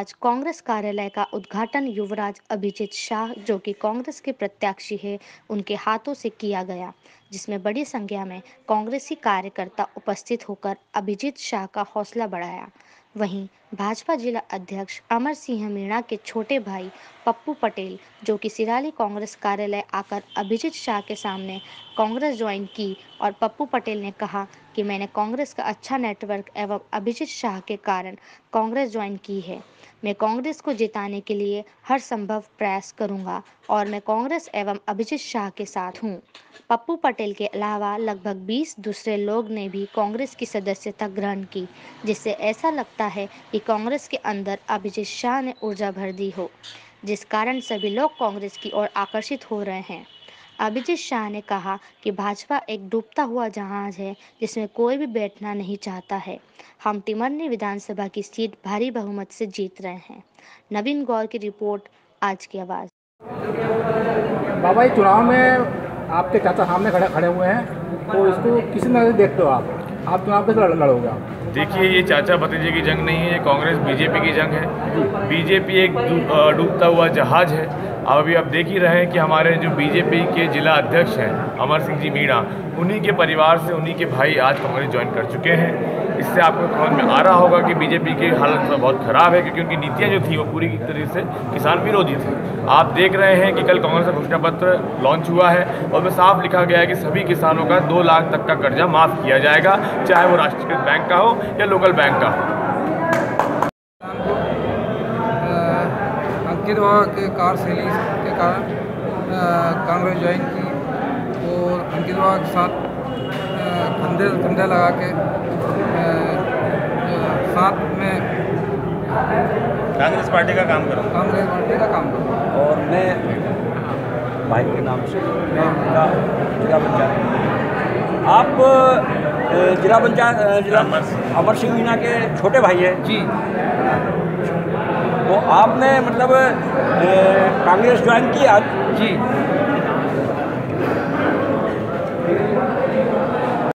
आज कांग्रेस कार्यालय का उद्घाटन युवराज अभिजीत शाह, जो कि कांग्रेस के प्रत्याशी हैं, उनके हाथों से किया गया, जिसमें बड़ी संख्या में कांग्रेसी कार्यकर्ता उपस्थित होकर अभिजीत शाह का हौसला बढ़ाया। वहीं भाजपा जिला अध्यक्ष अमर सिंह मीणा के छोटे भाई पप्पू पटेल, जो कि सिराली कांग्रेस कार्यालय आकर अभिजीत शाह के सामने कांग्रेस ज्वाइन की, और पप्पू पटेल ने कहा कि मैंने कांग्रेस का अच्छा नेटवर्क एवं अभिजीत शाह के कारण कांग्रेस ज्वाइन की है। मैं कांग्रेस को जिताने के लिए हर संभव प्रयास करूंगा और मैं कांग्रेस एवं अभिजीत शाह के साथ हूं। पप्पू पटेल के अलावा लगभग 20 दूसरे लोग ने भी कांग्रेस की सदस्यता ग्रहण की, जिससे ऐसा लगता है कि कांग्रेस के अंदर अभिजीत शाह ने ऊर्जा भर दी हो, जिस कारण सभी लोग कांग्रेस की ओर आकर्षित हो रहे हैं। अभिजीत शाह ने कहा कि भाजपा एक डूबता हुआ जहाज है, जिसमें कोई भी बैठना नहीं चाहता है। हम टिमरनी विधानसभा की सीट भारी बहुमत से जीत रहे हैं। नवीन गौर की रिपोर्ट, आज की आवाज़। बाबा, ये चुनाव में आपके चाचा सामने खड़े खड़े हुए हैं, तो इसको किस नजर से देखते हो आप चुनाव कैसे लड़ोगे आप? देखिए, ये चाचा भतीजे की जंग नहीं है, ये कांग्रेस बीजेपी की जंग है। बीजेपी एक डूबता हुआ जहाज है। अब अभी आप देख ही रहे हैं कि हमारे जो बीजेपी के जिला अध्यक्ष हैं अमर सिंह जी मीणा, उन्हीं के परिवार से उन्हीं के भाई आज कांग्रेस ज्वाइन कर चुके हैं। इससे आपको समझ में आ रहा होगा कि बीजेपी की हालत बहुत ख़राब है, क्योंकि उनकी नीतियाँ जो थी वो पूरी तरह से किसान विरोधी थी। आप देख रहे हैं कि कल कांग्रेस का घोषणा पत्र लॉन्च हुआ है और उसमें साफ लिखा गया है कि सभी किसानों का 2 लाख तक का कर्जा माफ़ किया जाएगा, चाहे वो राष्ट्रीयकृत बैंक का हो या लोकल बैंक का हो। अंकित बाबा के कार्यशैली के कारण कांग्रेस ज्वाइन की और अंकित बाबा के साथ कंधे कंधे लगा के साथ में कांग्रेस पार्टी का काम करूँ। कांग्रेस पार्टी का काम करूँ। और मैं भाई के नाम से मैं उनका जिला पंचायत, आप जिला पंचायत जिला अमर सिंह मीणा के छोटे भाई हैं जी। तो आपने मतलब कांग्रेस ज्वाइन की आज जी।